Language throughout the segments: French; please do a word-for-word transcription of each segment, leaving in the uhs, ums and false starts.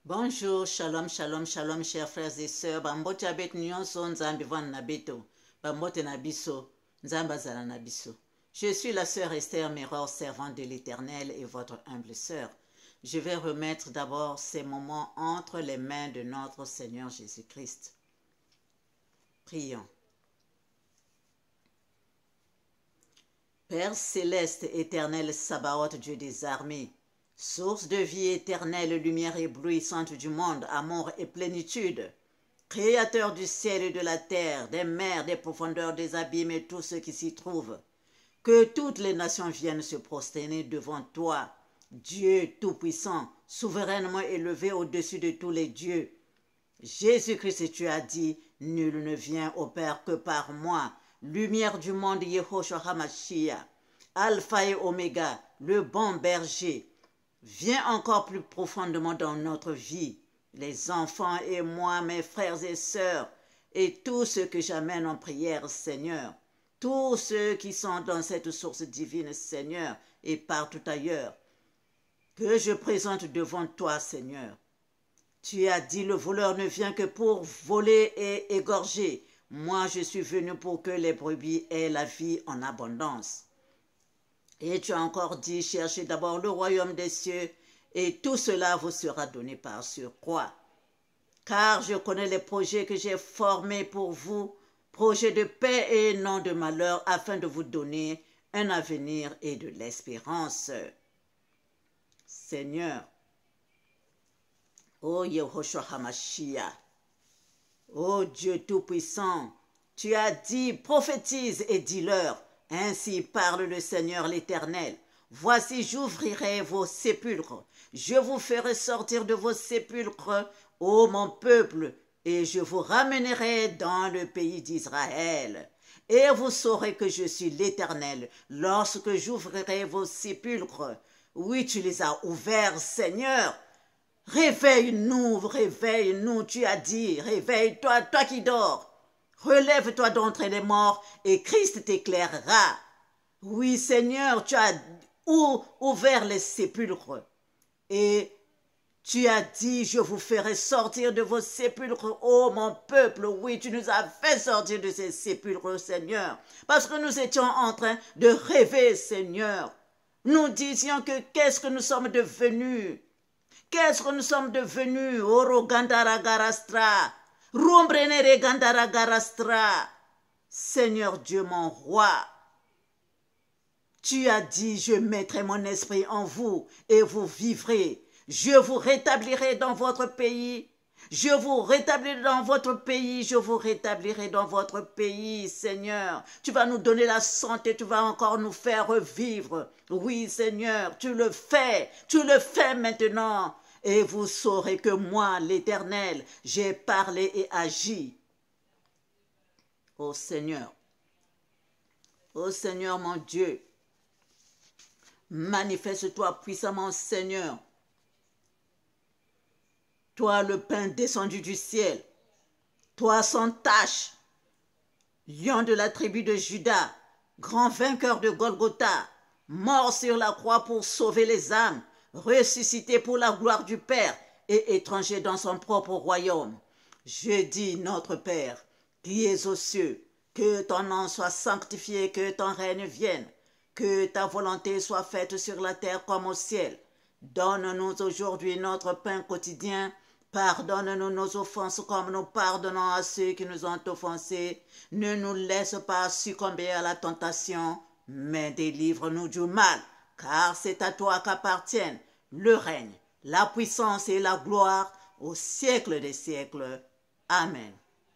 Bonjour, shalom, shalom, shalom, chers frères et sœurs. Bambote abet nyonso nzambi van nabeto. Bambote nabiso, nzamba zala nabiso. Je suis la sœur Esther Miror, servante de l'Éternel et votre humble sœur. Je vais remettre d'abord ces moments entre les mains de notre Seigneur Jésus-Christ. Prions. Père céleste, éternel Sabaoth, Dieu des armées, source de vie éternelle, lumière éblouissante du monde, amour et plénitude, créateur du ciel et de la terre, des mers, des profondeurs, des abîmes et tout ce qui s'y trouve, que toutes les nations viennent se prosterner devant toi, Dieu tout-puissant, souverainement élevé au-dessus de tous les dieux. Jésus-Christ, tu as dit, nul ne vient au Père que par moi, lumière du monde, Yehoshua HaMashiach, Alpha et Oméga, le bon berger. Viens encore plus profondément dans notre vie, les enfants et moi, mes frères et sœurs, et tous ceux que j'amène en prière, Seigneur, tous ceux qui sont dans cette source divine, Seigneur, et partout ailleurs, que je présente devant toi, Seigneur. Tu as dit, le voleur ne vient que pour voler et égorger. Moi, je suis venu pour que les brebis aient la vie en abondance. Et tu as encore dit, cherchez d'abord le royaume des cieux, et tout cela vous sera donné par surcroît. Car je connais les projets que j'ai formés pour vous, projets de paix et non de malheur, afin de vous donner un avenir et de l'espérance. Seigneur, ô Yehoshua HaMashiach, ô Dieu Tout-Puissant, tu as dit, prophétise et dis-leur, ainsi parle le Seigneur l'Éternel. Voici, j'ouvrirai vos sépulcres, je vous ferai sortir de vos sépulcres, ô mon peuple, et je vous ramènerai dans le pays d'Israël. Et vous saurez que je suis l'Éternel, lorsque j'ouvrirai vos sépulcres. Oui, tu les as ouverts, Seigneur. Réveille-nous, réveille-nous, tu as dit, réveille-toi, toi qui dors. Relève-toi d'entre les morts et Christ t'éclairera. Oui, Seigneur, tu as ouvert les sépulcres et tu as dit, je vous ferai sortir de vos sépulcres, ô mon peuple. Oui, tu nous as fait sortir de ces sépulcres, Seigneur, parce que nous étions en train de rêver, Seigneur. Nous disions que qu'est-ce que nous sommes devenus? Qu'est-ce que nous sommes devenus? Oro Gandara Garastra. Rumbrenere Gandara Garastra. Seigneur Dieu, mon roi, tu as dit, je mettrai mon esprit en vous et vous vivrez. Je vous rétablirai dans votre pays. Je vous rétablirai dans votre pays. Je vous rétablirai dans votre pays, Seigneur. Tu vas nous donner la santé. Tu vas encore nous faire revivre. Oui, Seigneur, tu le fais. Tu le fais maintenant. Et vous saurez que moi, l'Éternel, j'ai parlé et agi. Ô Seigneur, ô Seigneur mon Dieu, manifeste-toi puissamment, Seigneur. Toi, le pain descendu du ciel, toi sans tache, lion de la tribu de Juda, grand vainqueur de Golgotha, mort sur la croix pour sauver les âmes, ressuscité pour la gloire du Père et étranger dans son propre royaume. Je dis, notre Père, qui es aux cieux, que ton nom soit sanctifié, que ton règne vienne, que ta volonté soit faite sur la terre comme au ciel. Donne-nous aujourd'hui notre pain quotidien. Pardonne-nous nos offenses comme nous pardonnons à ceux qui nous ont offensés. Ne nous laisse pas succomber à la tentation, mais délivre-nous du mal, car c'est à toi qu'appartiennent le règne, la puissance et la gloire au siècle des siècles. Amen.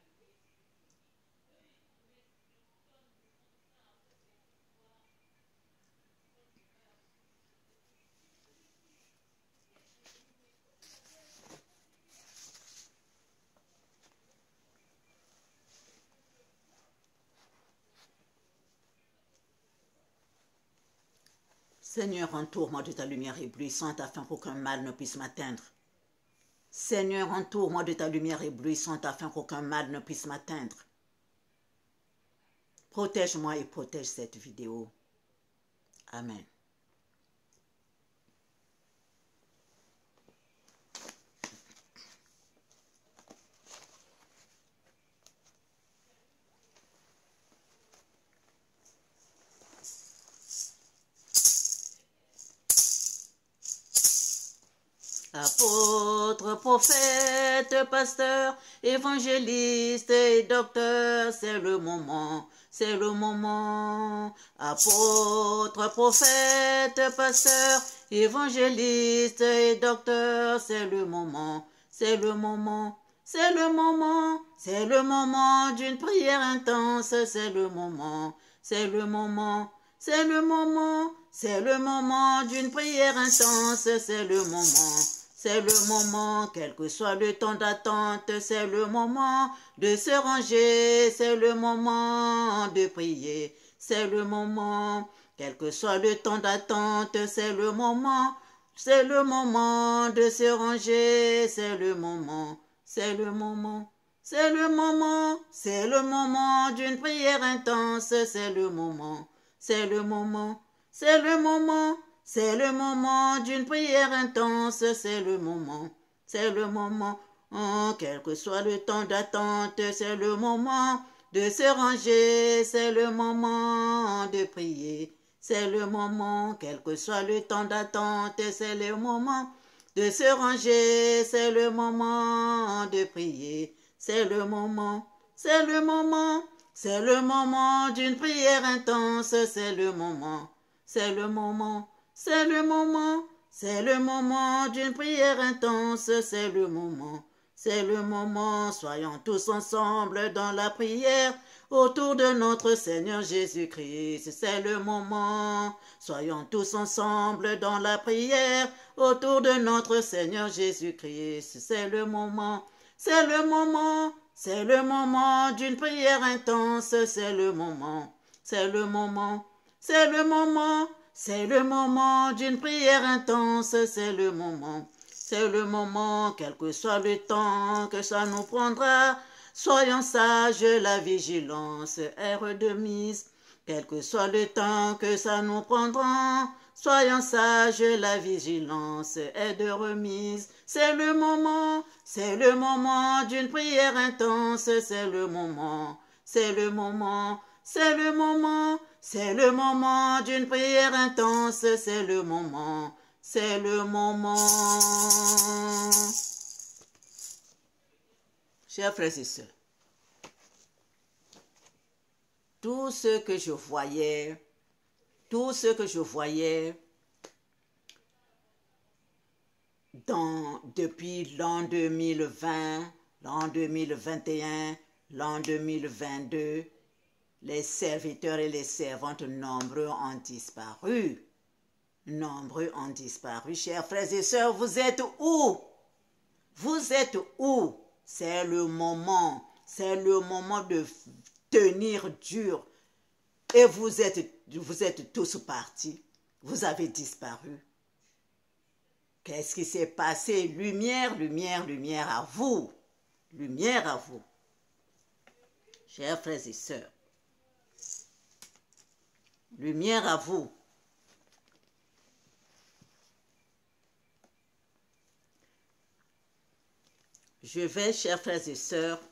Seigneur, entoure-moi de ta lumière éblouissante afin qu'aucun mal ne puisse m'atteindre. Seigneur, entoure-moi de ta lumière éblouissante afin qu'aucun mal ne puisse m'atteindre. Protège-moi et protège cette vidéo. Amen. Apôtres, prophètes, pasteurs, évangélistes et docteurs, c'est le moment, c'est le moment. Apôtres, prophètes, pasteurs, évangélistes et docteurs, c'est le moment, c'est le moment, c'est le moment, c'est le moment d'une prière intense, c'est le moment, c'est le moment, c'est le moment, c'est le moment d'une prière intense, c'est le moment. C'est le moment, quel que soit le temps d'attente, c'est le moment de se ranger, c'est le moment de prier, c'est le moment, quel que soit le temps d'attente, c'est le moment, c'est le moment de se ranger, c'est le moment, c'est le moment, c'est le moment, c'est le moment d'une prière intense, c'est le moment, c'est le moment, c'est le moment. C'est le moment d'une prière intense, c'est le moment, c'est le moment, oh, quel que soit le temps d'attente, c'est le moment de se ranger, c'est le moment de prier, c'est le moment, quel que soit le temps d'attente, c'est le moment de se ranger, c'est le moment de prier, c'est le moment, c'est le moment, c'est le moment d'une prière intense, c'est le moment, c'est le moment. C'est le moment, c'est le moment d'une prière intense, c'est le moment, c'est le moment, soyons tous ensemble dans la prière, autour de notre Seigneur Jésus-Christ, c'est le moment, soyons tous ensemble dans la prière, autour de notre Seigneur Jésus-Christ, c'est le moment, c'est le moment, c'est le moment d'une prière intense, c'est le moment, c'est le moment, c'est le moment, c'est le moment d'une prière intense, c'est le moment, c'est le moment, quel que soit le temps que ça nous prendra, soyons sages, la vigilance est redemise, quel que soit le temps que ça nous prendra, soyons sages, la vigilance est de remise, c'est le moment, c'est le moment d'une prière intense, c'est le moment, c'est le moment, c'est le moment, c'est le moment d'une prière intense, c'est le moment, c'est le moment. Chers frères et sœurs, tout ce que je voyais, tout ce que je voyais dans, depuis l'an deux mille vingt, l'an deux mille vingt et un, l'an deux mille vingt-deux, les serviteurs et les servantes nombreux ont disparu. Nombreux ont disparu. Chers frères et sœurs, vous êtes où? Vous êtes où? C'est le moment. C'est le moment de tenir dur. Et vous êtes, vous êtes tous partis. Vous avez disparu. Qu'est-ce qui s'est passé? Lumière, lumière, lumière à vous. Lumière à vous. Chers frères et sœurs. Lumière à vous. Je vais, chers frères et sœurs,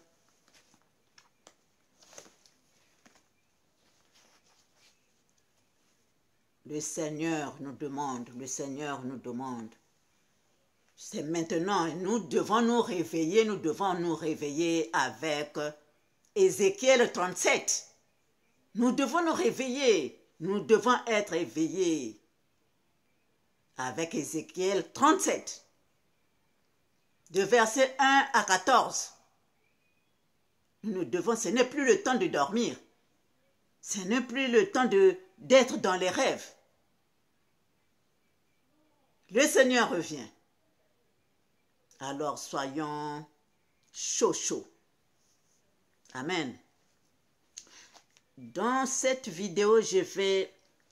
le Seigneur nous demande, le Seigneur nous demande. C'est maintenant, nous devons nous réveiller, nous devons nous réveiller avec Ézéchiel trente-sept. Nous devons nous réveiller, nous devons être éveillés avec Ézéchiel trente-sept. De verset un à quatorze. Nous devons, ce n'est plus le temps de dormir. Ce n'est plus le temps de d'être dans les rêves. Le Seigneur revient. Alors soyons chauds, chauds. Amen. Dans cette vidéo, je vais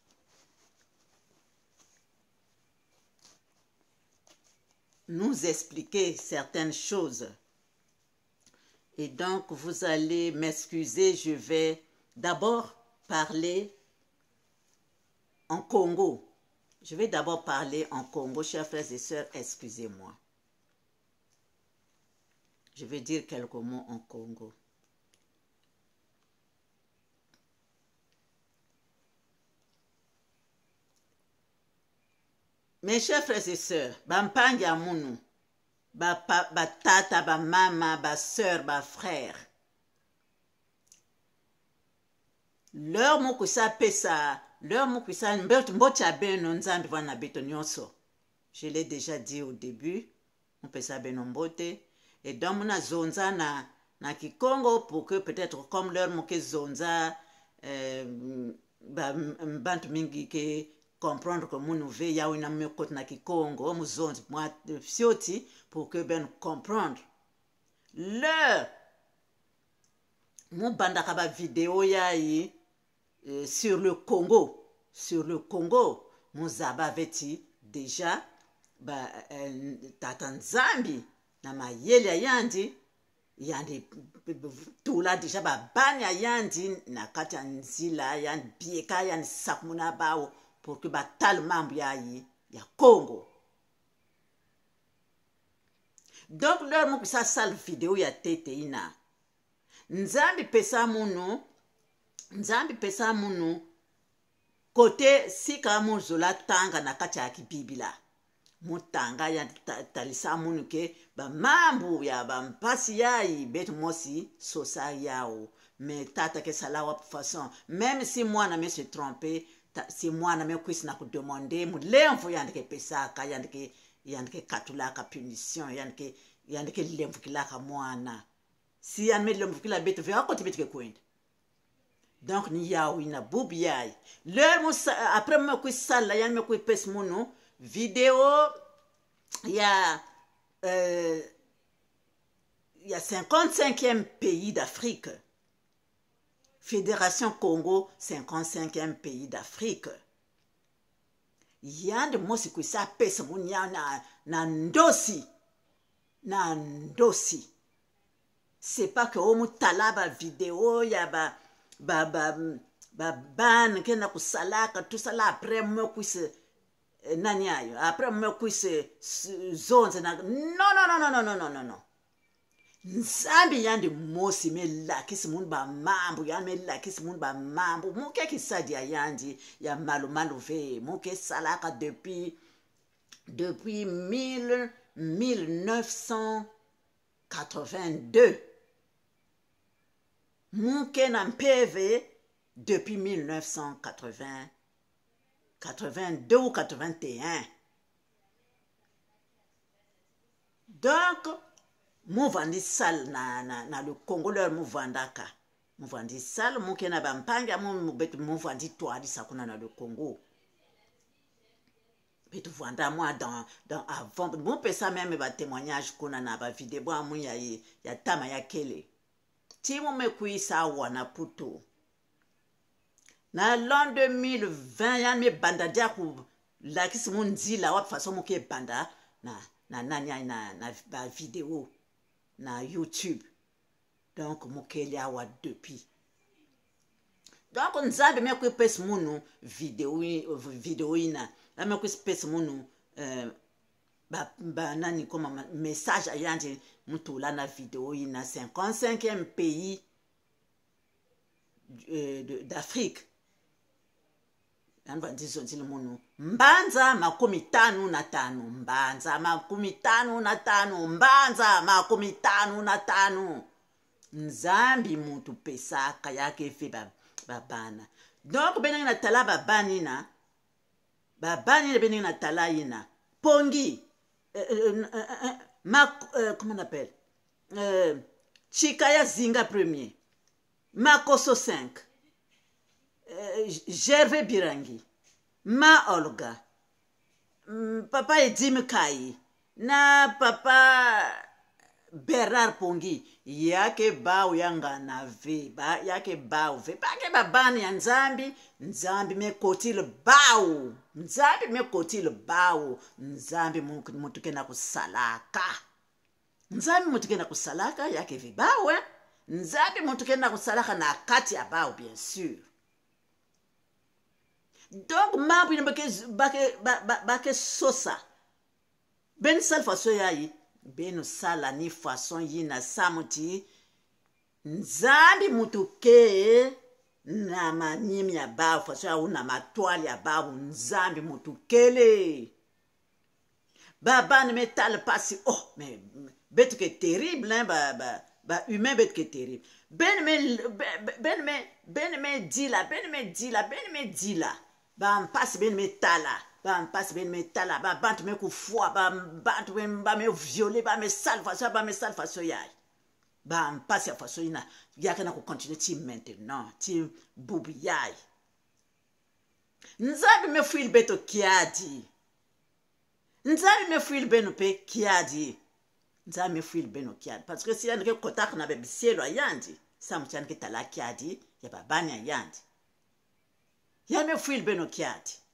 nous expliquer certaines choses. Et donc, vous allez m'excuser, je vais d'abord parler en Congo. Je vais d'abord parler en Congo, chers frères et sœurs, excusez-moi. Je vais dire quelques mots en Congo. Mes chers frères et sœurs, bampangi amunu, ba pa, ba tata, ba mama, ba sœur, ba frère. Leur moko sa pesa, leur moko sa mbocha ben nzambi wana beto nyonso. Je l'ai déjà dit au début, on peut ça ben mbote et donc on a zonza na na Kikongo pour que peut-être comme leur moke zonza euh, ba bantu mingi ke comprendre que mon nouveau ya una me côté na Kikongo mu zonza moi fioti pour que ben comprendre leur mon bandaka ba vidéo ya yi Euh, sur le Congo, sur le Congo, Muzaba veti déjà ba euh, tata Nzambi na mayele yandi yandi tula déjà ba banya yandi na kata nzila yandi bieka yandi sakmuna bao pour que ba tal mambo ya yi ya Congo. Donc leur mo sa sale vidéo ya tete ina Nzambi pesa munu Nzambi pesa munu kote sika muzola tanga na kati ya kibibila mutanga ya talisa munu ke ba mambu ya ba mpasi yayi betu mosi sosa yao mais tata ke salawa façon même si moi na me se tromper si moi na me kwisi na ku demander mu lemfu yandike pesa ka yandike yandike katula ka punition yandike yandike lemfu kilaka mwana si yan me lemfu kila betu ve akoti betu ke kwenda. Donc ni yaoui na boubiaï. Leur après moi qui sale là, y a me qui pèse mon nom vidéo. Il y a euh, il y a cinquante-cinquième pays d'Afrique. Fédération Congo, cinquante-cinquième pays d'Afrique. Il y a de moi qui ça pèse mon ya na na ndosi na ndosi. C'est pas que au mutalaba vidéo ya ba ba ba ba ban kena kusalaka tout ça là après moi kuise nani ayo après moi kuise zonze na non non non non non non non non Nzambi yandi mosi me la kisi mun ba mambo ya me la kisi mun ba mambo muke kisadi ya yandi ya malu malu ve muke salaka depuis depuis mille mille neuf cent quatre-vingt-deux. Mouke nan P V depuis mille neuf cent quatre-vingts, quatre-vingt-deux ou quatre-vingt-un. Donc, mou vandi sal na, na, na le Congo leur mou vandaka. Mou vandi sal, mou ke na bampanga, mou bet mou vandi toadi sakuna na le Congo. Bet vanda moi dans, dans avant, mou pe sa même ba témoignage kuna na ba vidéo mou ya ya tama ya kele. Timo me kuisa wana puto. Na l'an deux mille vingt, yan me banda dia ku la kisi mundi la wap façon muke banda na na nanya na na ba vidéo na YouTube. Donc muke lia wa depuis. Donc Nzambi me ku pes munu vidéo vidéo ina. La me ku pes munu euh ba ba nani comme message ayandi mutu la na vidéo ina cinquante-cinquième pays euh, d'Afrique. Yanva ndizo ndile munu mbanza makumi tano na tano mbanza makumi tano na tano mbanza makumi tano na tano Nzambi mutu pesaka yake fe babana. Donc benengi na tala babani na babani na benengi na tala ina pongi Euh, euh, euh, euh, ma, euh, comment on appelle euh, Chikaya Zinga premier, Makoso cinq, euh, Gervais Birangi, Ma Olga, Papa Edim Kai, na Papa Bernard Pongi, yake ba uyanga na ve, ba yake ba uve, ba ke babani ya Nzambi, Nzambi me koti le bao, Nzambi me koti le bao, Nzambi mutuke na kusalaka, Nzambi mutuke na kusalaka yake ve bao, eh? Nzambi mutuke na kusalaka na kati ya bao, bien sûr. Donc, mambo ina bake, bake, bake sosa, ben sal faso ya yi, benu sala ni façon yina samuti Nzambi mutuke na manyimi ya babu façon ya una matwali ya babu Nzambi mutukele Bah, ban métal passe. Oh, mais bête que terrible, hein, bah, bah, bah, humain bête que terrible. Ben me, ben me, ben me dit là, ben me dit là, ben me dit là. Bah, on passe ben me tala. Bah, on passe ben me tala. Bah, bant me coup foi, bah, bant me, bah, me violer, bah, me sale façon, bah, me sale façon, yai. Bah, on passe à façon, y'a, y'a qu'à continuer, ti maintenant, ti boubi, yai. Nzabi me fouille le bête qui a dit. Nzabi me fouille le bête qui a dit. Nzabi me fouille le bête qui a dit. Parce que si y a un contact n'a pas cielo à yandi, ça me tient que t'as là qui a dit, y a pas bani à yandi. Y a me fouille le bête qui a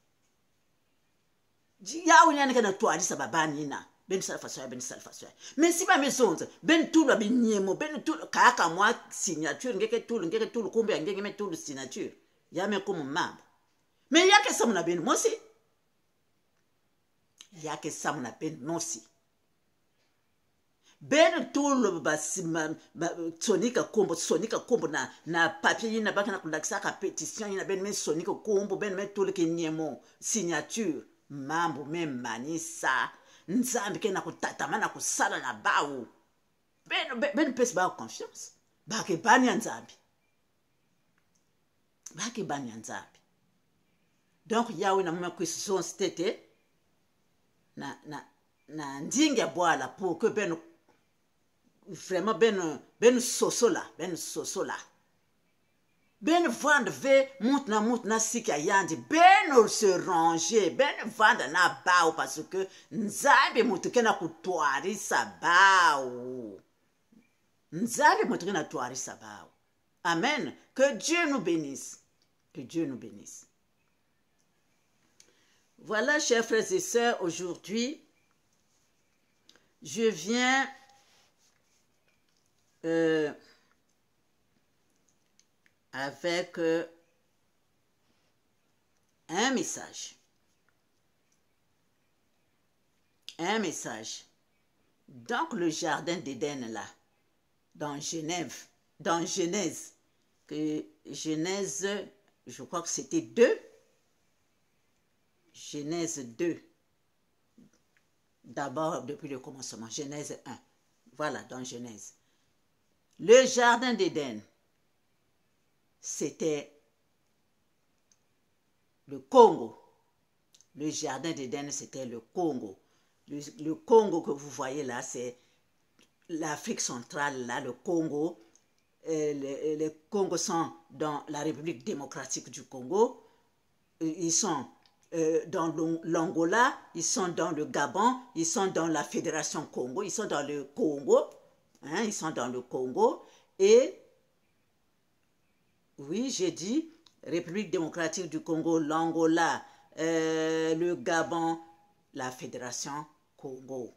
dit. Ya ou y a un que toi dit ça va bani na. Ben sal façon, ben sal façon. Mais si pas mes onze, ben tout le ben niemo, ben tout kaka moi signature, ngeke tout, ngeke tout le combien, ngeke me tout le signature. Y a me comme membre. Mais il y a que ça m'a bien moi aussi. Il y a que ça m'a bien moi aussi. Ben tout le basima sonika combo sonika combo na na papier na baka na kundakisa ka pétition ina ben men sonika combo ben men tout le ke niemo signature mambo même manisa nzambi ke na kutatama na kusala na bawo ben ben pèse ba confiance ba ke bani nzambi ba ke bani nzambi. Donc yawe na mwa question c'était na na na ndinga boala pour que ben vraiment ben ben soso là ben soso là ben vendre ve monte na monte na sika yandi ben se ranger ben vendre na bao parce que nzabe monte kena kutwari sabao nzabe monte kena twari sabao. Amen. Que Dieu nous bénisse, que Dieu nous bénisse. Voilà, chers frères et sœurs, aujourd'hui, je viens euh, avec euh, un message. Un message. Donc, le jardin d'Éden, là, dans Genève, dans Genèse, que Genèse, je crois que c'était deux, Genèse deux, d'abord depuis le commencement, Genèse un, voilà, dans Genèse. Le jardin d'Éden, c'était le Congo. Le jardin d'Éden, c'était le Congo. Le, le Congo que vous voyez là, c'est l'Afrique centrale, là, le Congo. Euh, les, les Congos sont dans la République démocratique du Congo. Ils sont euh, dans l'Angola, ils sont dans le Gabon, ils sont dans la Fédération Congo, ils sont dans le Congo. Hein, ils sont dans le Congo. Et, oui, j'ai dit, République démocratique du Congo, l'Angola, euh, le Gabon, la Fédération Congo.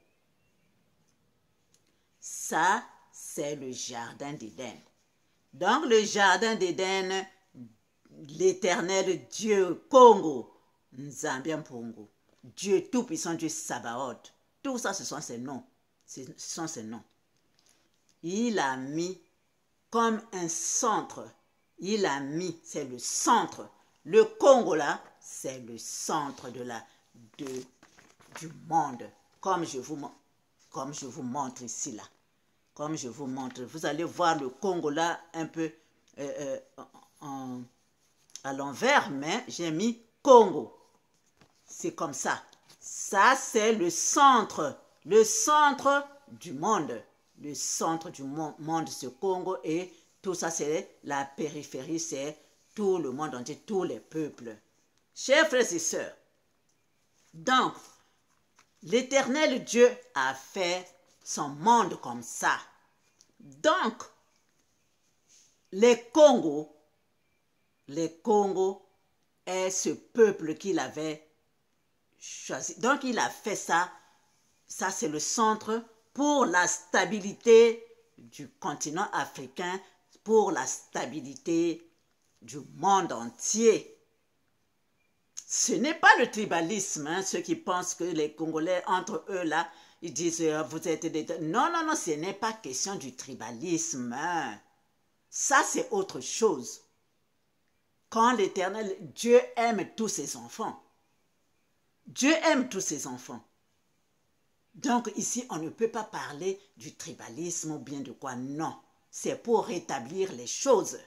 Ça, c'est le jardin d'Éden. Donc, le jardin d'Éden, l'éternel Dieu Congo, Nzambian Pongo, Dieu Tout-Puissant, Dieu Sabaoth, tout ça, ce sont ses noms. Ce sont ses noms. Il a mis comme un centre, il a mis, c'est le centre. Le Congo, là, c'est le centre de la, de, du monde, comme je vous, comme je vous montre ici, là. Comme je vous montre, vous allez voir le Congo là un peu euh, euh, en, à l'envers, mais j'ai mis Congo. C'est comme ça. Ça, c'est le centre, le centre du monde. Le centre du monde, ce Congo, et tout ça, c'est la périphérie, c'est tout le monde entier, tous les peuples. Chers frères et sœurs, donc, l'Éternel Dieu a fait son monde comme ça. Donc, les Congos, les Congos est ce peuple qu'il avait choisi. Donc, il a fait ça. Ça, c'est le centre pour la stabilité du continent africain, pour la stabilité du monde entier. Ce n'est pas le tribalisme, hein, ceux qui pensent que les Congolais, entre eux, là, ils disent, euh, vous êtes des... Non, non, non, ce n'est pas question du tribalisme. Hein. Ça, c'est autre chose. Quand l'Éternel, Dieu aime tous ses enfants. Dieu aime tous ses enfants. Donc ici, on ne peut pas parler du tribalisme ou bien de quoi, non. C'est pour rétablir les choses.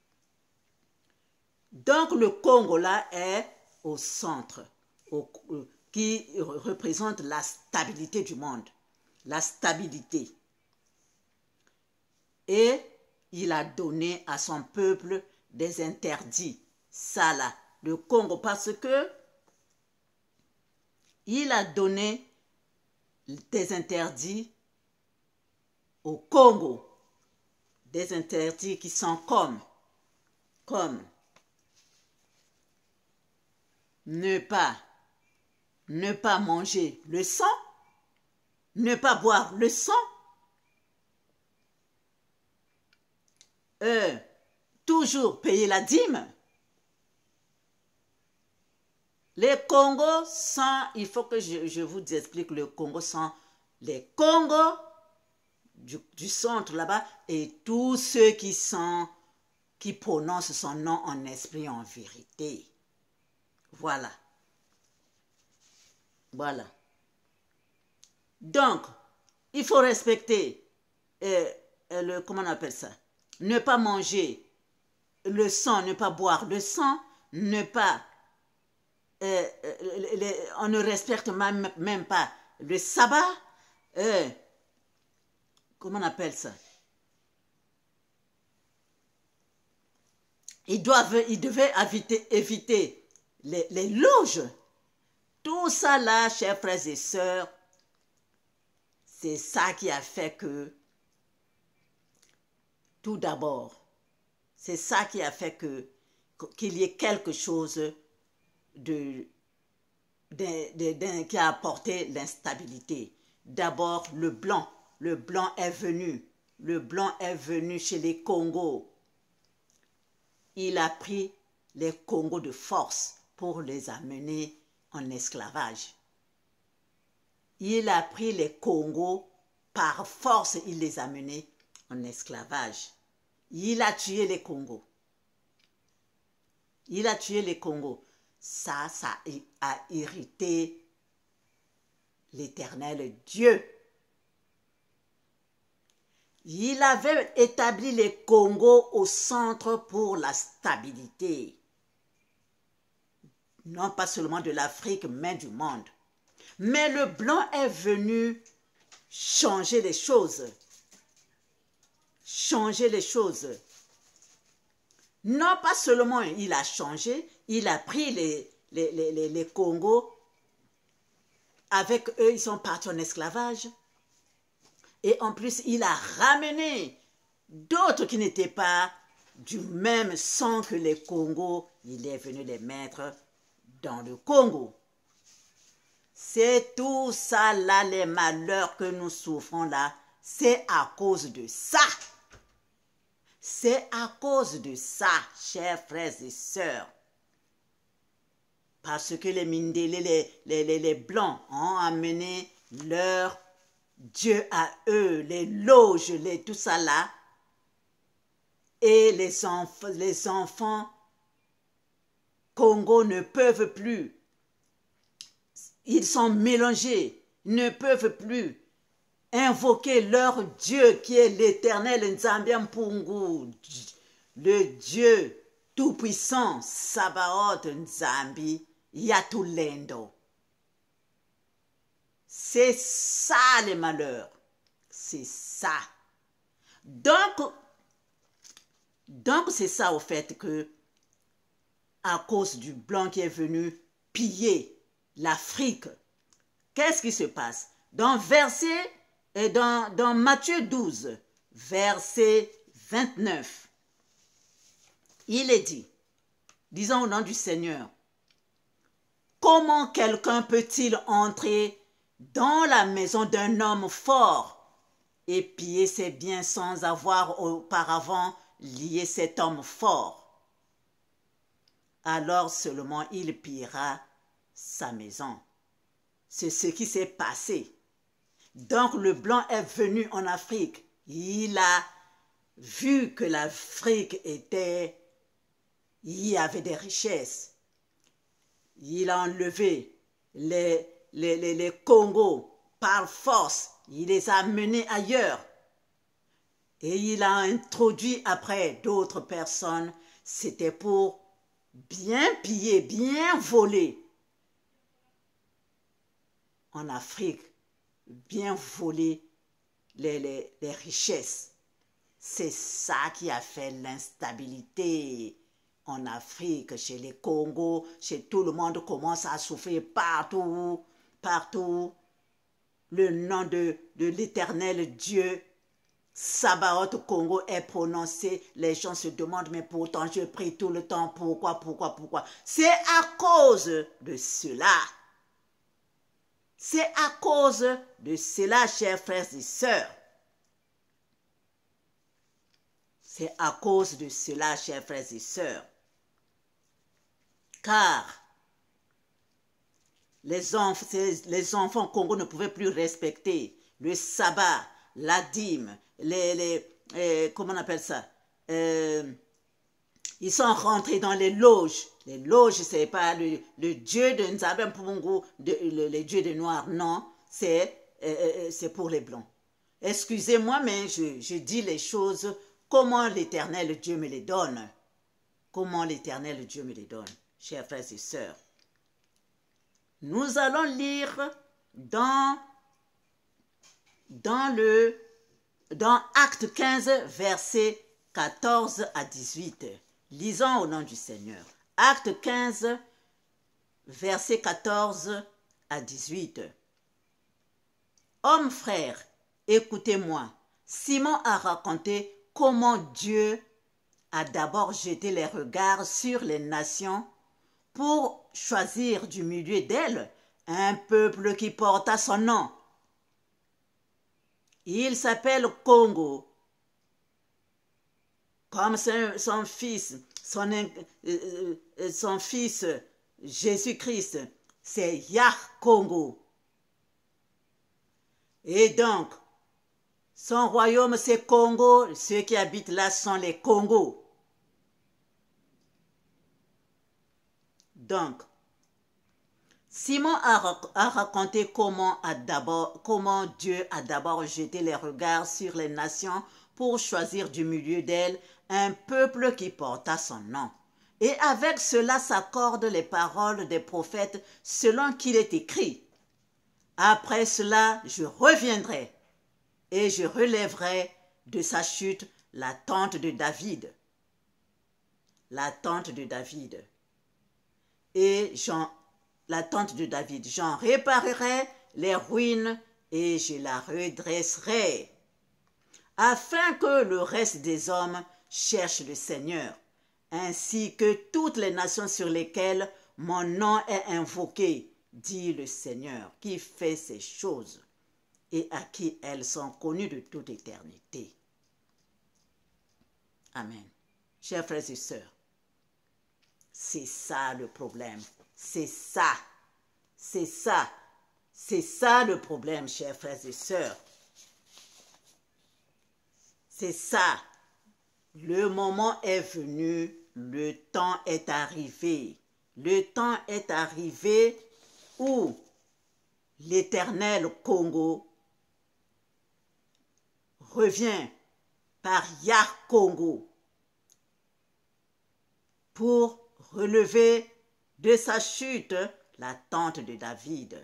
Donc le Congo là est au centre, au, qui représente la stabilité du monde. La stabilité. Et il a donné à son peuple des interdits. Ça là, le Congo, parce que il a donné des interdits au Congo. Des interdits qui sont comme, comme ne pas, ne pas manger le sang, ne pas boire le sang, euh, toujours payer la dîme. Les Congos sont, il faut que je, je vous explique, le Congo sont les Congos du, du centre là-bas et tous ceux qui sont, qui prononcent son nom en esprit en vérité. Voilà. Voilà. Donc, il faut respecter, euh, euh, le, comment on appelle ça? Ne pas manger le sang, ne pas boire le sang, ne pas, euh, euh, les, on ne respecte même, même pas le sabbat, euh, comment on appelle ça? Ils doivent, ils devaient éviter, éviter les, les loges. Tout ça là, chers frères et sœurs, c'est ça qui a fait que, tout d'abord, c'est ça qui a fait que qu'il y ait quelque chose de, de, de, de qui a apporté l'instabilité. D'abord, le blanc. Le blanc est venu. Le blanc est venu chez les Congos. Il a pris les Congos de force pour les amener en esclavage. Il a pris les Congos par force, il les a menés en esclavage. Il a tué les Congos. Il a tué les Congos. Ça, ça a irrité l'Éternel Dieu. Il avait établi les Congos au centre pour la stabilité. Non pas seulement de l'Afrique, mais du monde. Mais le blanc est venu changer les choses. Changer les choses. Non pas seulement il a changé, il a pris les, les, les, les, les Congos. Avec eux, ils sont partis en esclavage. Et en plus, il a ramené d'autres qui n'étaient pas du même sang que les Congos. Il est venu les mettre dans le Congo. C'est tout ça là, les malheurs que nous souffrons là. C'est à cause de ça. C'est à cause de ça, chers frères et sœurs. Parce que les Mindélé, les, les, les, les Blancs ont amené leur Dieu à eux, les loges, les, tout ça là. Et les, enf les enfants Congo ne peuvent plus. Ils sont mélangés, ne peuvent plus invoquer leur Dieu qui est l'Éternel Nzambi Mpungu, le Dieu tout-puissant, Sabaoth Nzambi Yatulendo. C'est ça les malheurs, c'est ça. Donc, donc c'est ça au fait que, à cause du blanc qui est venu piller l'Afrique, qu'est-ce qui se passe? Dans verset, et dans, dans Matthieu douze, verset vingt-neuf, il est dit, disons au nom du Seigneur, comment quelqu'un peut-il entrer dans la maison d'un homme fort et piller ses biens sans avoir auparavant lié cet homme fort? Alors seulement il pillera sa maison. C'est ce qui s'est passé. Donc le blanc est venu en Afrique. Il a vu que l'Afrique était, il y avait des richesses. Il a enlevé les, les, les, les Congos par force, il les a menés ailleurs. Et il a introduit après d'autres personnes. C'était pour bien piller, bien voler. En Afrique, bien voler les, les, les richesses. C'est ça qui a fait l'instabilité en Afrique, chez les Congos, chez tout le monde commence à souffrir partout, partout. Le nom de, de l'Éternel Dieu, Sabaoth Congo est prononcé. Les gens se demandent, mais pourtant je prie tout le temps, pourquoi, pourquoi, pourquoi? C'est à cause de cela. C'est à cause de cela, chers frères et sœurs. C'est à cause de cela, chers frères et sœurs. Car les, enf les enfants Congo ne pouvaient plus respecter le sabbat, la dîme, les, les, les comment on appelle ça? Euh, ils sont rentrés dans les loges. Les loges, c'est pas le, le dieu de Nzabem Pungu, le, le dieu des Noirs, non, c'est euh, c'est pour les Blancs. Excusez-moi, mais je, je dis les choses comment l'Éternel Dieu me les donne. Comment l'Éternel Dieu me les donne, chers frères et sœurs. Nous allons lire dans, dans, le, dans Acte quinze, versets quatorze à dix-huit. Lisons au nom du Seigneur. Acte quinze, versets quatorze à dix-huit. Hommes frères, écoutez-moi. Simon a raconté comment Dieu a d'abord jeté les regards sur les nations pour choisir du milieu d'elles un peuple qui porta son nom. Il s'appelle Congo. Comme son, son fils, son, euh, son fils Jésus-Christ, c'est Yah Congo. Et donc, son royaume c'est Congo, ceux qui habitent là sont les Congos. Donc, Simon a, a raconté comment, a comment Dieu a d'abord jeté les regards sur les nations pour choisir du milieu d'elles un peuple qui porta son nom. Et avec cela s'accordent les paroles des prophètes selon qu'il est écrit. Après cela, je reviendrai et je relèverai de sa chute la tente de David. La tente de David. Et j'en, la tente de David, j'en réparerai les ruines et je la redresserai, afin que le reste des hommes cherche le Seigneur, ainsi que toutes les nations sur lesquelles mon nom est invoqué, dit le Seigneur, qui fait ces choses et à qui elles sont connues de toute éternité. Amen. Chers frères et sœurs, c'est ça le problème. C'est ça. C'est ça. C'est ça le problème, chers frères et sœurs. C'est ça. Le moment est venu. Le temps est arrivé. Le temps est arrivé où l'Éternel Congo revient par Yah Congo pour relever de sa chute la tente de David.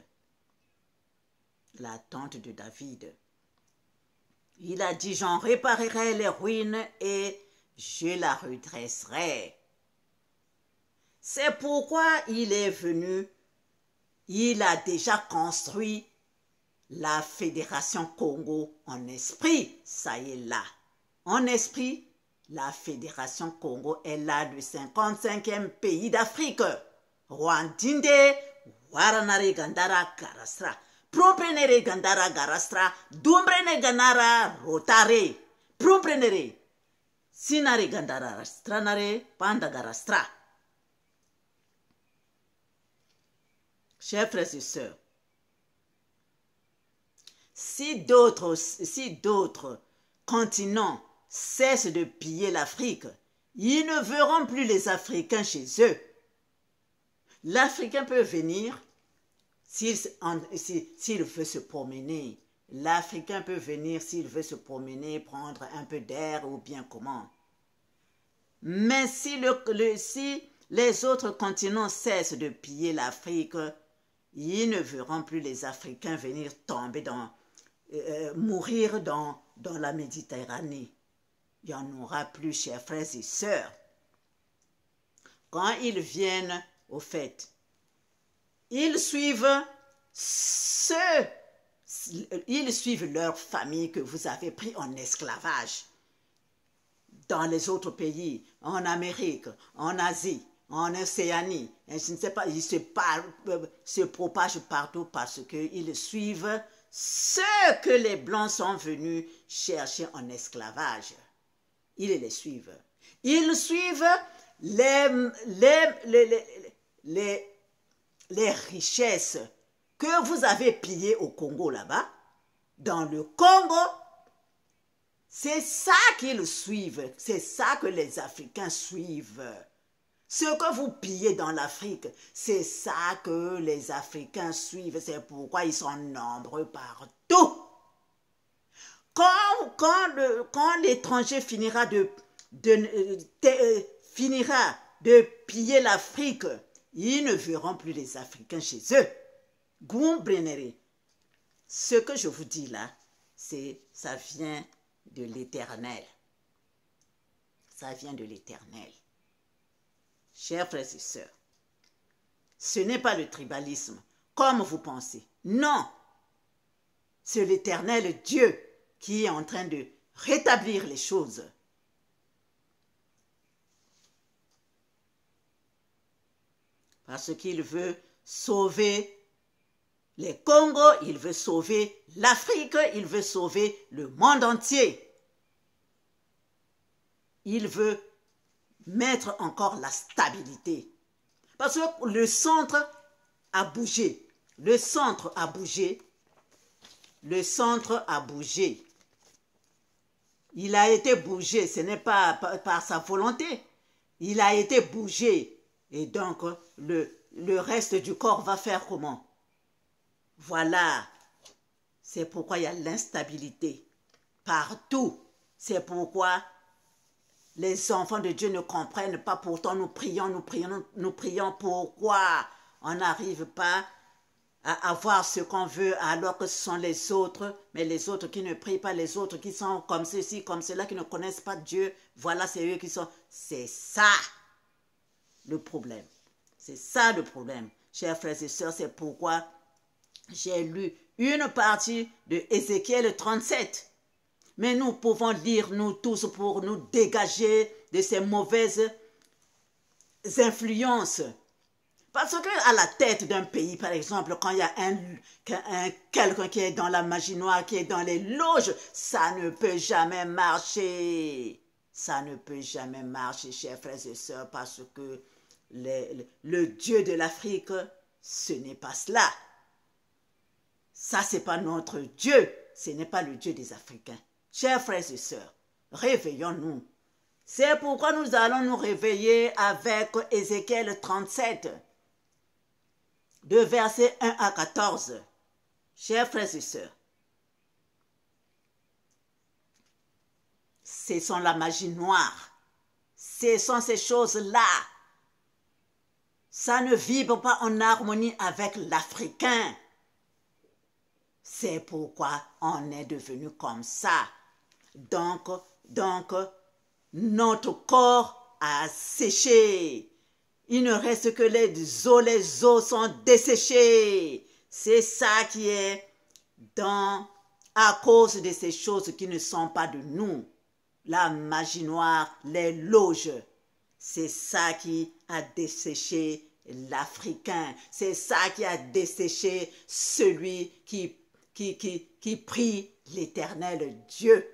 La tente de David. Il a dit, j'en réparerai les ruines et je la redresserai. C'est pourquoi il est venu. Il a déjà construit la Fédération Congo en esprit. Ça y est là. En esprit, la Fédération Congo est là, le cinquante-cinquième pays d'Afrique. Rwandinde, Waranare Gandara Garastra. Prompenere Gandara Garastra. Dumbrene Ganara Rotare. Prompenere. Sinare Gandara Stranare Panda Garastra. Chers frères et sœurs, si d'autres si d'autres continents cessent de piller l'Afrique, ils ne verront plus les Africains chez eux. L'Africain peut venir S'il si, s'il veut se promener, l'Africain peut venir s'il veut se promener, prendre un peu d'air ou bien comment. Mais si, le, le, si les autres continents cessent de piller l'Afrique, ils ne verront plus les Africains venir tomber dans, euh, mourir dans, dans la Méditerranée. Il n'y en aura plus, chers frères et sœurs. Quand ils viennent au fait, ils suivent ceux, ils suivent leur famille que vous avez pris en esclavage dans les autres pays, en Amérique, en Asie, en Océanie. Et je ne sais pas, ils se, par, se propagent partout parce qu'ils suivent ceux que les Blancs sont venus chercher en esclavage. Ils les suivent. Ils suivent les, les, les, les, les, les richesses que vous avez pillées au Congo là-bas. Dans le Congo, c'est ça qu'ils suivent. C'est ça que les Africains suivent. Ce que vous pillez dans l'Afrique, c'est ça que les Africains suivent. C'est pourquoi ils sont nombreux partout. Quand, quand, le, quand l'étranger finira de, de, de, de, finira de piller l'Afrique, ils ne verront plus les Africains chez eux. Goumbrenere. Ce que je vous dis là, c'est ça vient de l'Éternel. Ça vient de l'Éternel. Chers frères et sœurs, ce n'est pas le tribalisme, comme vous pensez. Non, c'est l'Éternel Dieu qui est en train de rétablir les choses. Parce qu'il veut sauver les Congos, il veut sauver l'Afrique, il veut sauver le monde entier. Il veut mettre encore la stabilité. Parce que le centre a bougé. Le centre a bougé. Le centre a bougé. Il a été bougé, ce n'est pas par, par sa volonté. Il a été bougé. Et donc, le, le reste du corps va faire comment? Voilà. C'est pourquoi il y a l'instabilité. Partout. C'est pourquoi les enfants de Dieu ne comprennent pas. Pourtant, nous prions, nous prions, nous, nous prions. Pourquoi on n'arrive pas à avoir ce qu'on veut alors que ce sont les autres, mais les autres qui ne prient pas, les autres qui sont comme ceci, comme cela, qui ne connaissent pas Dieu, voilà, c'est eux qui sont... C'est ça le problème. C'est ça le problème. Chers frères et sœurs, c'est pourquoi j'ai lu une partie de Ézéchiel trente-sept. Mais nous pouvons lire, nous tous, pour nous dégager de ces mauvaises influences. Parce qu'à la tête d'un pays, par exemple, quand il y a un, un, quelqu'un qui est dans la magie noire, qui est dans les loges, ça ne peut jamais marcher. Ça ne peut jamais marcher, chers frères et sœurs, parce que les, le, le Dieu de l'Afrique, ce n'est pas cela. Ça, ce n'est pas notre Dieu. Ce n'est pas le Dieu des Africains. Chers frères et sœurs, réveillons-nous. C'est pourquoi nous allons nous réveiller avec Ézéchiel trente-sept. De versets un à quatorze. Chers frères et sœurs, ce sont la magie noire. Ce sont ces choses-là. Ça ne vibre pas en harmonie avec l'Africain. C'est pourquoi on est devenu comme ça. Donc, donc, notre corps a séché. Il ne reste que les os, les os sont desséchés. C'est ça qui est dans, à cause de ces choses qui ne sont pas de nous. La magie noire, les loges, c'est ça qui a desséché l'Africain. C'est ça qui a desséché celui qui, qui, qui, qui prie l'Éternel Dieu.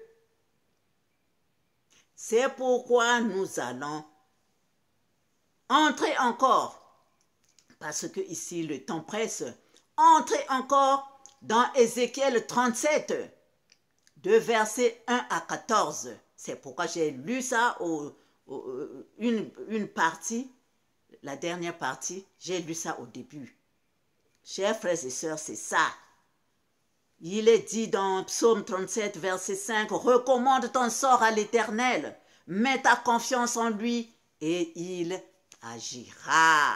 C'est pourquoi nous allons entrer encore, parce que ici le temps presse, entrer encore dans Ézéchiel trente-sept, de versets un à quatorze. C'est pourquoi j'ai lu ça, au, au, une, une partie, la dernière partie, j'ai lu ça au début. Chers frères et sœurs, c'est ça. Il est dit dans Psaume trente-sept, verset cinq, « Recommande ton sort à l'Éternel, mets ta confiance en lui et il agira. »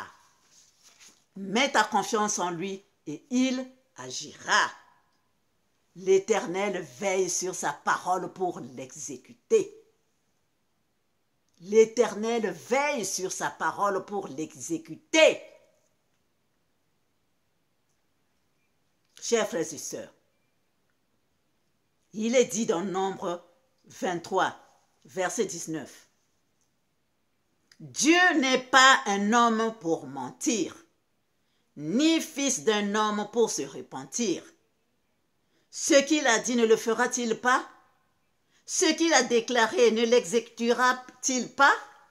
Mets ta confiance en lui et il agira. L'Éternel veille sur sa parole pour l'exécuter. L'Éternel veille sur sa parole pour l'exécuter. Chers frères et sœurs, il est dit dans Nombre vingt-trois, verset dix-neuf. Dieu n'est pas un homme pour mentir, ni fils d'un homme pour se repentir. Ce qu'il a dit ne le fera-t-il pas? Ce qu'il a déclaré ne l'exécutera-t-il pas?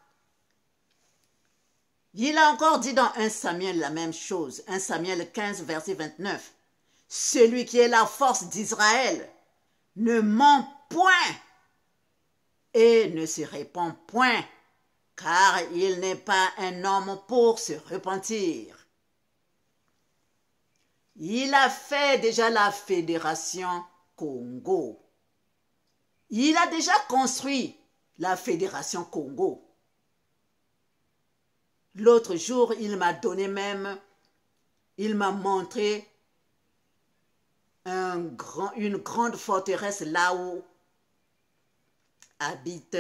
Il a encore dit dans un Samuel la même chose, un Samuel quinze, verset vingt-neuf. Celui qui est la force d'Israël ne ment point et ne se répand point, car il n'est pas un homme pour se repentir. Il a fait déjà la fédération Congo. Il a déjà construit la fédération Congo. L'autre jour, il m'a donné même, il m'a montré un grand, une grande forteresse là où habite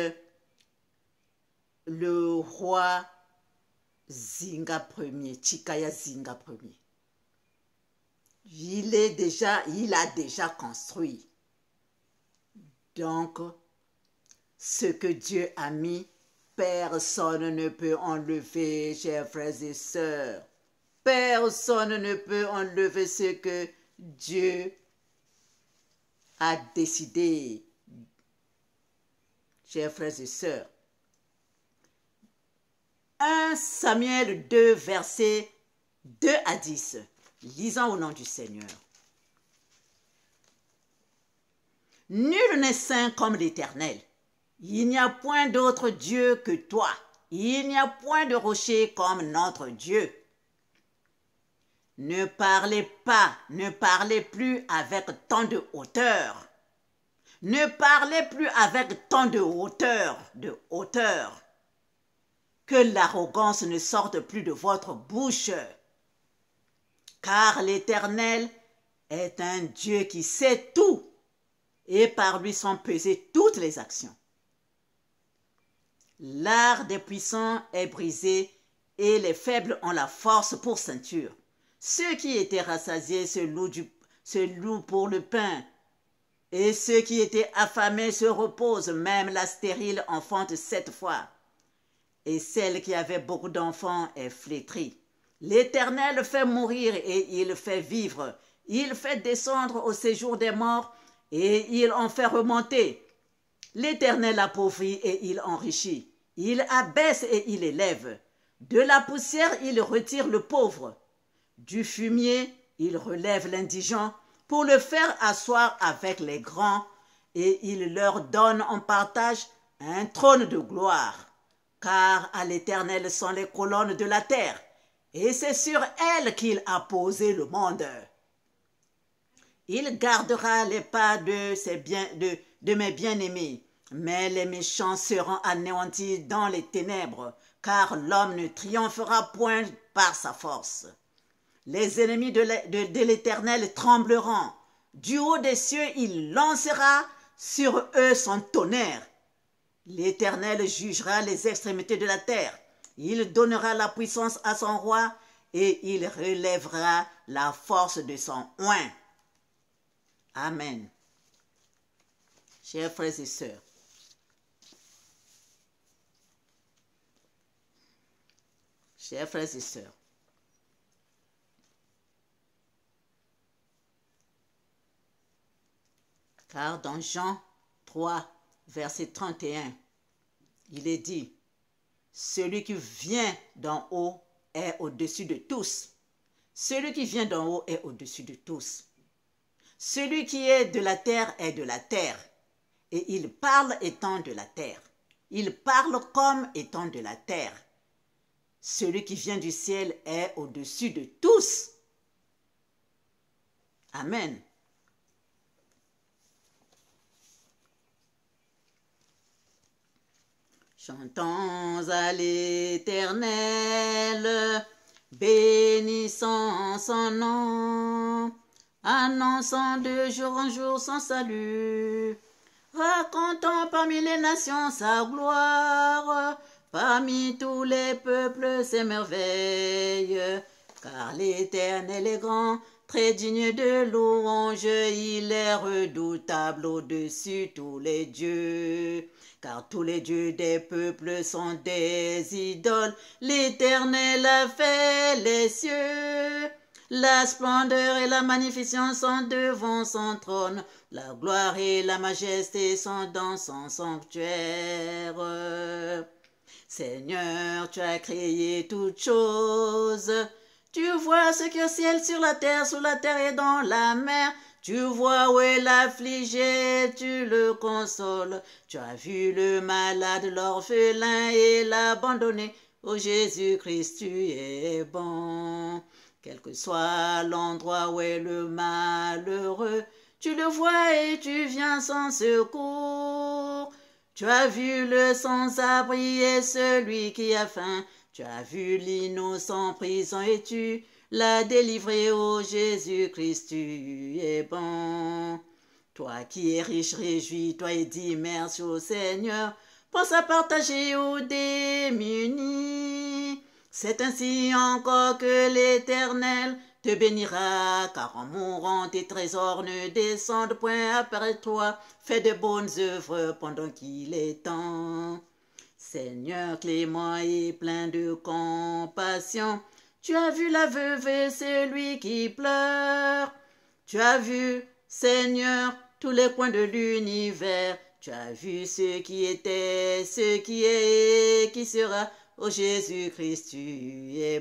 le roi Zinga Ier, Chikaya Zinga Ier. Il est déjà, il a déjà construit. Donc, ce que Dieu a mis, personne ne peut enlever, chers frères et sœurs. Personne ne peut enlever ce que Dieu a décidé. Chers frères et sœurs, premier Samuel deux, versets deux à dix. Lisons au nom du Seigneur. Nul n'est saint comme l'Éternel. Il n'y a point d'autre Dieu que toi. Il n'y a point de rocher comme notre Dieu. Ne parlez pas, ne parlez plus avec tant de hauteur. Ne parlez plus avec tant de hauteur, de hauteur. Que l'arrogance ne sorte plus de votre bouche. Car l'Éternel est un Dieu qui sait tout, et par lui sont pesées toutes les actions. L'art des puissants est brisé, et les faibles ont la force pour ceinture. Ceux qui étaient rassasiés se louent, du, se louent pour le pain, et ceux qui étaient affamés se reposent. Même la stérile enfante sept fois, et celle qui avait beaucoup d'enfants est flétrie. L'Éternel fait mourir et il fait vivre. Il fait descendre au séjour des morts et il en fait remonter. L'Éternel appauvrit et il enrichit. Il abaisse et il élève. De la poussière, il retire le pauvre. Du fumier, il relève l'indigent pour le faire asseoir avec les grands, et il leur donne en partage un trône de gloire. Car à l'Éternel sont les colonnes de la terre, et c'est sur elles qu'il a posé le monde. Il gardera les pas de, ses bien, de, de mes bien-aimés, mais les méchants seront anéantis dans les ténèbres, car l'homme ne triomphera point par sa force. Les ennemis de l'Éternel trembleront. Du haut des cieux, il lancera sur eux son tonnerre. L'Éternel jugera les extrémités de la terre. Il donnera la puissance à son roi et il relèvera la force de son oint. Amen. Chers frères et sœurs, chers frères et sœurs, car dans Jean trois, verset trente et un, il est dit, « Celui qui vient d'en haut est au-dessus de tous. Celui qui vient d'en haut est au-dessus de tous. Celui qui est de la terre est de la terre, et il parle étant de la terre. Il parle comme étant de la terre. Celui qui vient du ciel est au-dessus de tous. Amen. Chantons à l'Éternel, bénissons son nom, annonçons de jour en jour son salut. Racontons parmi les nations sa gloire, parmi tous les peuples ses merveilles. Car l'Éternel est grand, très digne de louange, il est redoutable au-dessus tous les dieux. Car tous les dieux des peuples sont des idoles, l'Éternel a fait les cieux. La splendeur et la magnificence sont devant son trône, la gloire et la majesté sont dans son sanctuaire. Seigneur, tu as créé toutes choses. Tu vois ce qu'il y a au ciel, sur la terre, sous la terre et dans la mer. Tu vois où est l'affligé, tu le consoles. Tu as vu le malade, l'orphelin et l'abandonné. Ô Jésus-Christ, tu es bon. Quel que soit l'endroit où est le malheureux, tu le vois et tu viens sans secours. Tu as vu le sans-abri et celui qui a faim. Tu as vu l'innocent en prison et tu l'as délivré, ô Jésus-Christ, tu es bon. Toi qui es riche, réjouis-toi et dis merci au Seigneur. Pense à partager aux démunis. C'est ainsi encore que l'Éternel te bénira, car en mourant tes trésors ne descendent point après toi. Fais de bonnes œuvres pendant qu'il est temps. Seigneur clément et plein de compassion, tu as vu la veuve et celui qui pleure. Tu as vu, Seigneur, tous les coins de l'univers. Tu as vu ce qui était, ce qui est et qui sera. Ô Jésus-Christ, tu es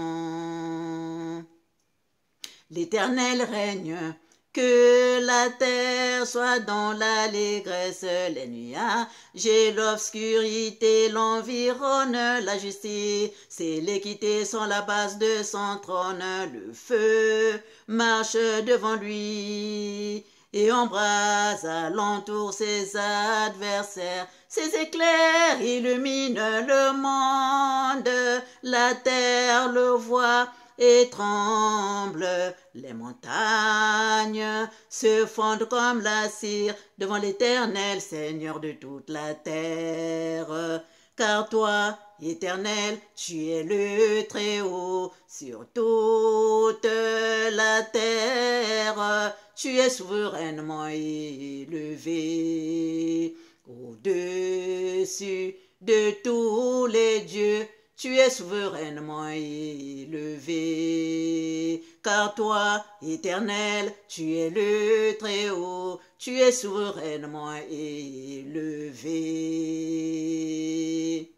bon. L'Éternel règne, que la terre soit dans l'allégresse. Les nuages et l'obscurité l'environnent, la justice et l'équité sont la base de son trône. Le feu marche devant lui et embrase alentour ses adversaires. Ses éclairs illuminent le monde, la terre le voit et tremble. Les montagnes se fondent comme la cire devant l'Éternel, Seigneur de toute la terre. Car toi, Éternel, tu es le Très-Haut sur toute la terre. Tu es souverainement élevé au-dessus de tous les dieux. Tu es souverainement élevé, car toi, Éternel, tu es le Très-Haut, tu es souverainement élevé.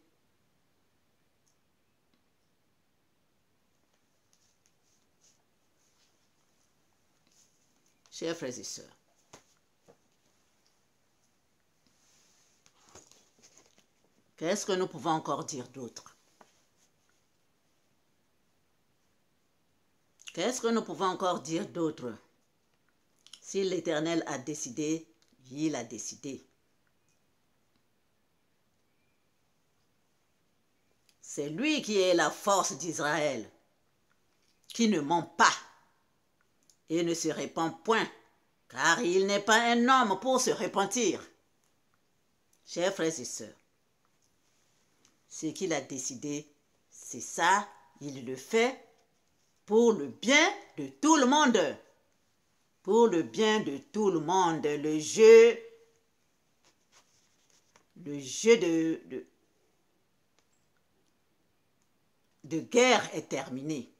Chers frères et sœurs, qu'est-ce que nous pouvons encore dire d'autre? Qu'est-ce que nous pouvons encore dire d'autre? Si l'Éternel a décidé, il a décidé. C'est lui qui est la force d'Israël, qui ne ment pas et ne se répand point, car il n'est pas un homme pour se repentir. Chers frères et sœurs, ce qu'il a décidé, c'est ça, il le fait pour le bien de tout le monde. Pour le bien de tout le monde. Le jeu, le jeu de, de, de guerre est terminé.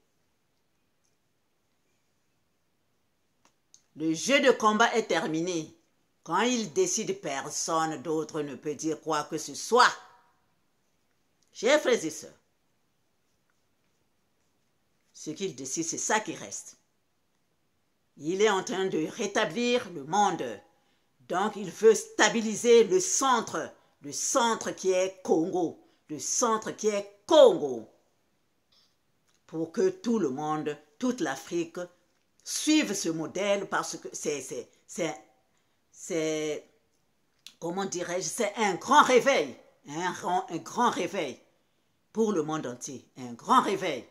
Le jeu de combat est terminé. Quand il décide, personne d'autre ne peut dire quoi que ce soit. Chers frères et sœurs, ce qu'il décide, c'est ça qui reste. Il est en train de rétablir le monde. Donc, il veut stabiliser le centre, le centre qui est Congo, le centre qui est Congo, pour que tout le monde, toute l'Afrique, suivent ce modèle parce que c'est, c'est, c'est, c'est, comment dirais-je, c'est un grand réveil, un grand, un grand réveil pour le monde entier, un grand réveil.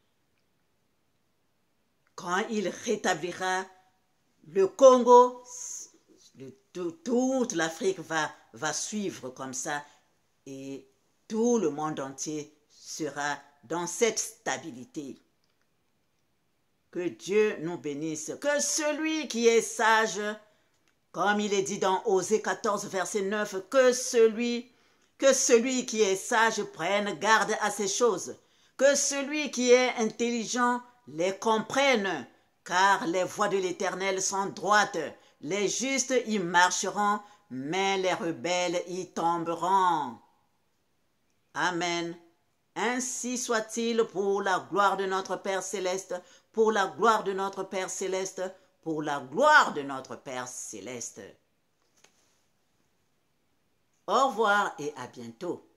Quand il rétablira le Congo, le, tout, toute l'Afrique va, va suivre comme ça et tout le monde entier sera dans cette stabilité. Que Dieu nous bénisse. Que celui qui est sage, comme il est dit dans Osée quatorze, verset neuf, que celui, que celui qui est sage prenne garde à ces choses. Que celui qui est intelligent les comprenne, car les voies de l'Éternel sont droites. Les justes y marcheront, mais les rebelles y tomberont. Amen. Ainsi soit-il pour la gloire de notre Père Céleste, pour la gloire de notre Père Céleste, pour la gloire de notre Père Céleste. Au revoir et à bientôt.